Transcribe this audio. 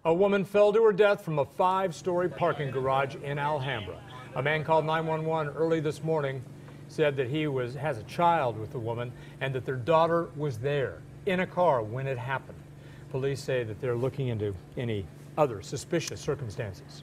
A woman fell to her death from a 5-story parking garage in Alhambra. A man called 911 early this morning, said that he has a child with the woman and that their daughter was there in a car when it happened. Police say that they're looking into any other suspicious circumstances.